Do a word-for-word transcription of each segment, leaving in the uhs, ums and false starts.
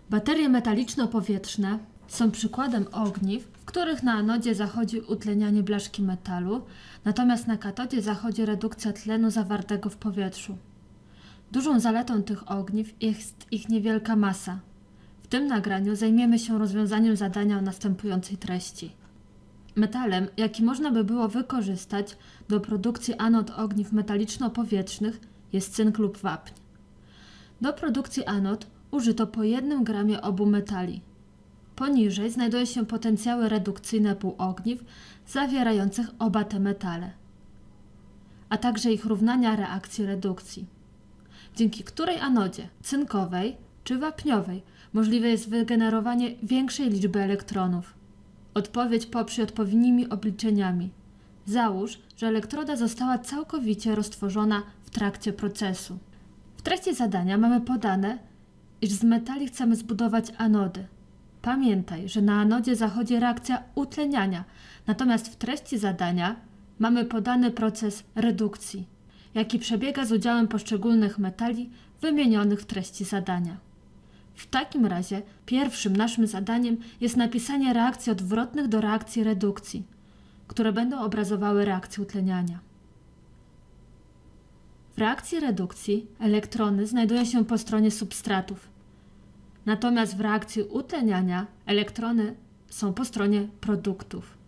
Baterie metaliczno-powietrzne są przykładem ogniw, w których na anodzie zachodzi utlenianie blaszki metalu, natomiast na katodzie zachodzi redukcja tlenu zawartego w powietrzu. Dużą zaletą tych ogniw jest ich niewielka masa. W tym nagraniu zajmiemy się rozwiązaniem zadania o następującej treści. Metalem, jaki można by było wykorzystać do produkcji anod ogniw metaliczno-powietrznych, jest cynk lub wapń. Do produkcji anod użyto po jednym gramie obu metali. Poniżej znajdują się potencjały redukcyjne półogniw zawierających oba te metale, a także ich równania reakcji redukcji, dzięki której anodzie cynkowej czy wapniowej możliwe jest wygenerowanie większej liczby elektronów. Odpowiedź poprzyj odpowiednimi obliczeniami. Załóż, że elektroda została całkowicie roztworzona w trakcie procesu. W treści zadania mamy podane, iż z metali chcemy zbudować anody. Pamiętaj, że na anodzie zachodzi reakcja utleniania, natomiast w treści zadania mamy podany proces redukcji, jaki przebiega z udziałem poszczególnych metali wymienionych w treści zadania. W takim razie pierwszym naszym zadaniem jest napisanie reakcji odwrotnych do reakcji redukcji, które będą obrazowały reakcję utleniania. W reakcji redukcji elektrony znajdują się po stronie substratów, natomiast w reakcji utleniania elektrony są po stronie produktów.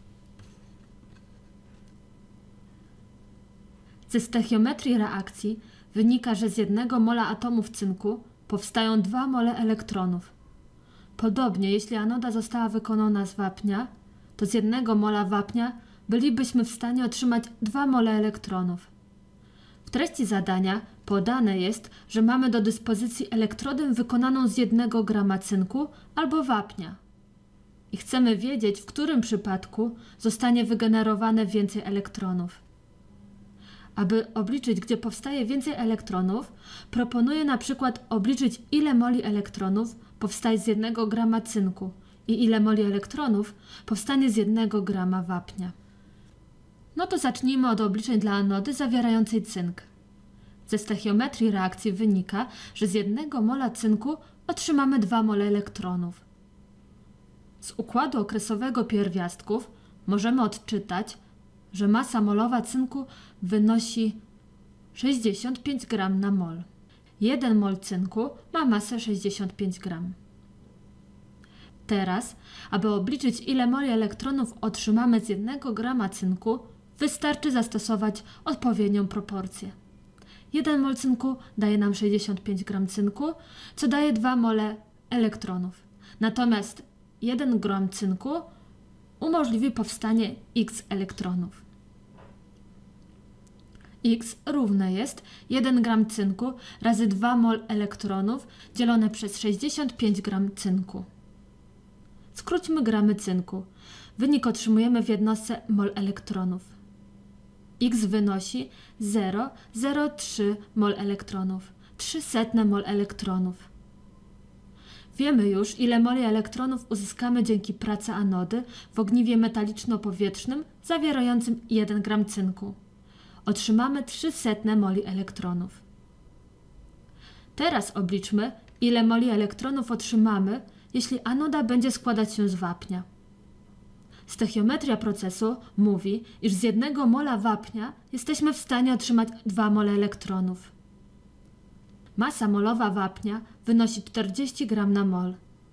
Ze stechiometrii reakcji wynika, że z jednego mola atomów cynku powstają dwa mole elektronów. Podobnie, jeśli anoda została wykonana z wapnia, to z jednego mola wapnia bylibyśmy w stanie otrzymać dwa mole elektronów. W treści zadania podane jest, że mamy do dyspozycji elektrodę wykonaną z jednego grama cynku albo wapnia i chcemy wiedzieć, w którym przypadku zostanie wygenerowane więcej elektronów. Aby obliczyć, gdzie powstaje więcej elektronów, proponuję na przykład obliczyć, ile moli elektronów powstaje z jednego grama cynku i ile moli elektronów powstanie z jednego grama wapnia. No to zacznijmy od obliczeń dla anody zawierającej cynk. Ze stechiometrii reakcji wynika, że z jednego mola cynku otrzymamy dwa mole elektronów. Z układu okresowego pierwiastków możemy odczytać, że masa molowa cynku wynosi sześćdziesiąt pięć gramów na mol. jeden mol cynku ma masę sześćdziesiąt pięć gramów. Teraz, aby obliczyć, ile moli elektronów otrzymamy z jednego grama cynku, wystarczy zastosować odpowiednią proporcję. jeden mol cynku daje nam sześćdziesiąt pięć gramów cynku, co daje dwa mole elektronów. Natomiast jeden gram cynku umożliwi powstanie x elektronów. X równe jest jeden gram cynku razy dwa mol elektronów dzielone przez sześćdziesiąt pięć gramów cynku. Skróćmy gramy cynku. Wynik otrzymujemy w jednostce mol elektronów. X wynosi zero przecinek zero trzy mol elektronów, trzy setne mol elektronów. Wiemy już, ile moli elektronów uzyskamy dzięki pracy anody w ogniwie metaliczno-powietrznym zawierającym jeden gram cynku. Otrzymamy trzy setne moli elektronów. Teraz obliczmy, ile moli elektronów otrzymamy, jeśli anoda będzie składać się z wapnia. Stechiometria procesu mówi, iż z jednego mola wapnia jesteśmy w stanie otrzymać dwa mole elektronów. Masa molowa wapnia wynosi czterdzieści gramów na mol.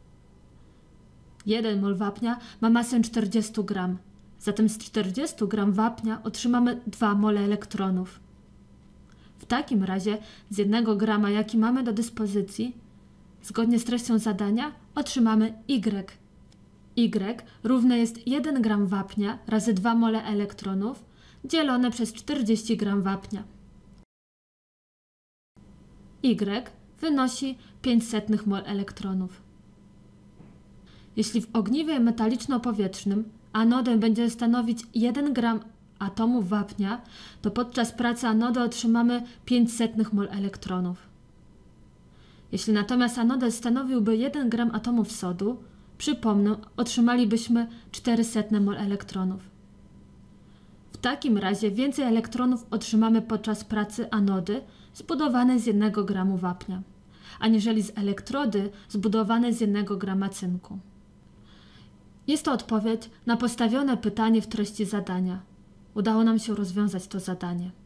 jeden mol wapnia ma masę czterdzieści gramów, zatem z czterdziestu gramów wapnia otrzymamy dwa mole elektronów. W takim razie z jednego grama, jaki mamy do dyspozycji, zgodnie z treścią zadania otrzymamy Y. Y równe jest jeden gram wapnia razy dwa mole elektronów dzielone przez czterdzieści gramów wapnia. Y wynosi pięć setnych mol elektronów. Jeśli w ogniwie metaliczno-powietrznym anodę będzie stanowić jeden gram atomów wapnia, to podczas pracy anody otrzymamy pięć setnych mol elektronów. Jeśli natomiast anodę stanowiłby jeden gram atomów sodu, przypomnę, otrzymalibyśmy cztery setne mol elektronów. W takim razie więcej elektronów otrzymamy podczas pracy anody zbudowanej z jednego gramu wapnia. aniżeli z elektrody zbudowanej z jednego grama cynku. Jest to odpowiedź na postawione pytanie w treści zadania. Udało nam się rozwiązać to zadanie.